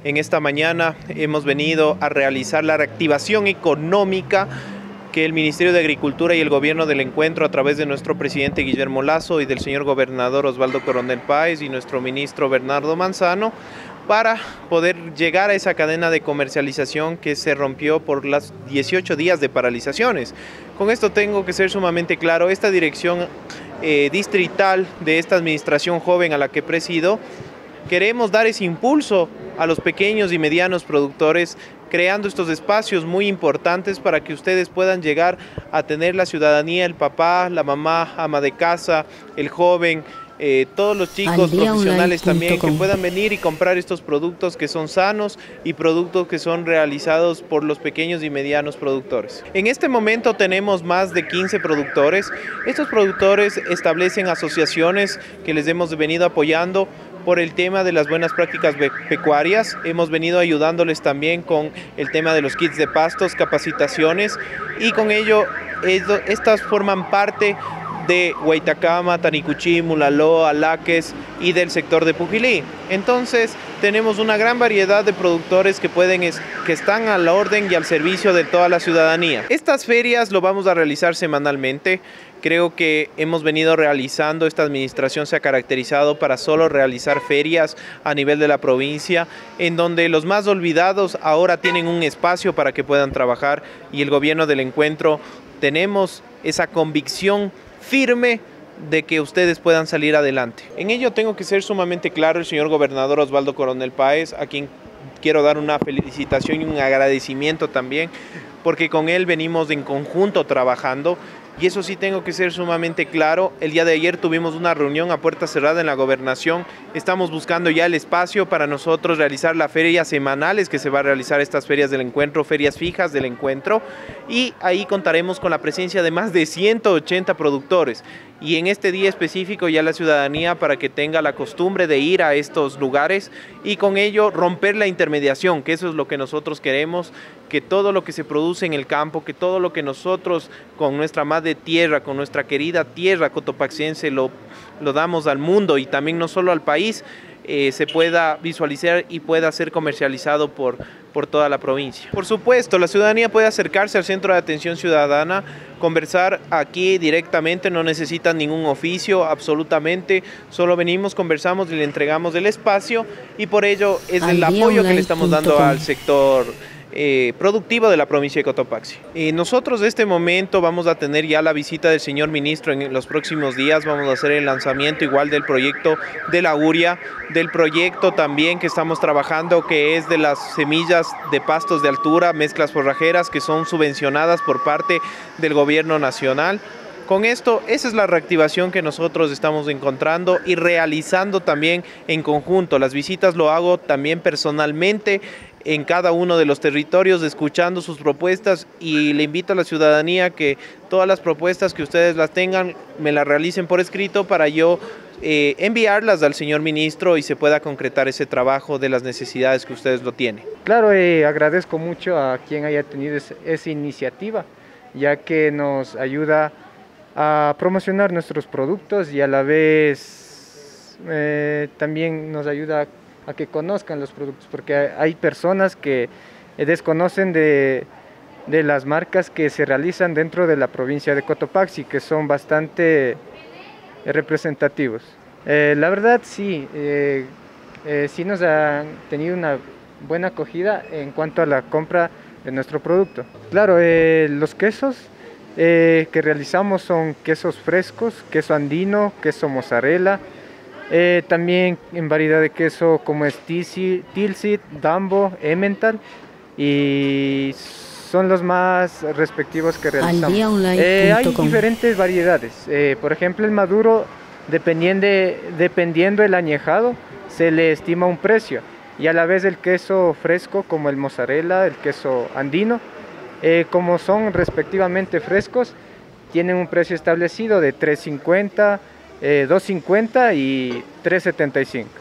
En esta mañana hemos venido a realizar la reactivación económica que el Ministerio de Agricultura y el Gobierno del Encuentro, a través de nuestro presidente Guillermo Lasso y del señor gobernador Osvaldo Coronel Páez y nuestro ministro Bernardo Manzano, para poder llegar a esa cadena de comercialización que se rompió por los 18 días de paralizaciones. Con esto tengo que ser sumamente claro, esta dirección distrital de esta administración joven a la que presido, queremos dar ese impulso a los pequeños y medianos productores, creando estos espacios muy importantes para que ustedes puedan llegar a tener la ciudadanía, el papá, la mamá, ama de casa, el joven, todos los chicos profesionales también, que puedan venir y comprar estos productos que son sanos y productos que son realizados por los pequeños y medianos productores. En este momento tenemos más de 15 productores. Estos productores establecen asociaciones que les hemos venido apoyando por el tema de las buenas prácticas pecuarias. Hemos venido ayudándoles también con el tema de los kits de pastos, capacitaciones, y con ello estas forman parte de Huaytacama, Tanicuchí, Mulaloa, Laques y del sector de Pujilí. Entonces tenemos una gran variedad de productores que están a la orden y al servicio de toda la ciudadanía. Estas ferias lo vamos a realizar semanalmente. Creo que hemos venido realizando, esta administración se ha caracterizado para solo realizar ferias a nivel de la provincia, en donde los más olvidados ahora tienen un espacio para que puedan trabajar, y el Gobierno del Encuentro tenemos esa convicción firme de que ustedes puedan salir adelante. En ello tengo que ser sumamente claro, el señor gobernador Osvaldo Coronel Páez, a quien quiero dar una felicitación y un agradecimiento también, porque con él venimos en conjunto trabajando. Y eso sí tengo que ser sumamente claro. El día de ayer tuvimos una reunión a puerta cerrada en la gobernación. Estamos buscando ya el espacio para nosotros realizar las ferias semanales que se va a realizar, estas ferias del encuentro, ferias fijas del encuentro. Y ahí contaremos con la presencia de más de 180 productores. Y en este día específico ya la ciudadanía, para que tenga la costumbre de ir a estos lugares y con ello romper la intermediación, que eso es lo que nosotros queremos, que todo lo que se produce en el campo, que todo lo que nosotros con nuestra madre tierra, con nuestra querida tierra cotopaxiense lo damos al mundo, y también no solo al país, se pueda visualizar y pueda ser comercializado por toda la provincia. Por supuesto, la ciudadanía puede acercarse al Centro de Atención Ciudadana, conversar aquí directamente, no necesitan ningún oficio, absolutamente, solo venimos, conversamos y le entregamos el espacio, y por ello es el apoyo que le estamos dando al sector productivo de la provincia de Cotopaxi. Nosotros de este momento vamos a tener ya la visita del señor ministro en los próximos días. Vamos a hacer el lanzamiento igual del proyecto de la URIA, del proyecto también que estamos trabajando, que es de las semillas de pastos de altura, mezclas forrajeras, que son subvencionadas por parte del gobierno nacional. Con esto, esa es la reactivación que nosotros estamos encontrando y realizando también en conjunto. Las visitas lo hago también personalmente en cada uno de los territorios, escuchando sus propuestas, y le invito a la ciudadanía que todas las propuestas que ustedes las tengan, me las realicen por escrito para yo enviarlas al señor ministro y se pueda concretar ese trabajo de las necesidades que ustedes lo tienen. Claro, agradezco mucho a quien haya tenido esa iniciativa, ya que nos ayuda a promocionar nuestros productos y a la vez también nos ayuda a que conozcan los productos, porque hay personas que desconocen de las marcas que se realizan dentro de la provincia de Cotopaxi, que son bastante representativos. La verdad sí, sí nos han tenido una buena acogida en cuanto a la compra de nuestro producto. Claro, los quesos que realizamos son quesos frescos, queso andino, queso mozzarella, también en variedad de queso como es Tilsit, Dambo, Emmental, y son los más respectivos que realizamos. Hay diferentes variedades, por ejemplo el maduro, dependiendo el añejado, se le estima un precio, y a la vez el queso fresco como el mozzarella, el queso andino, como son respectivamente frescos, tienen un precio establecido de $3.50, $2.50 y $3.75.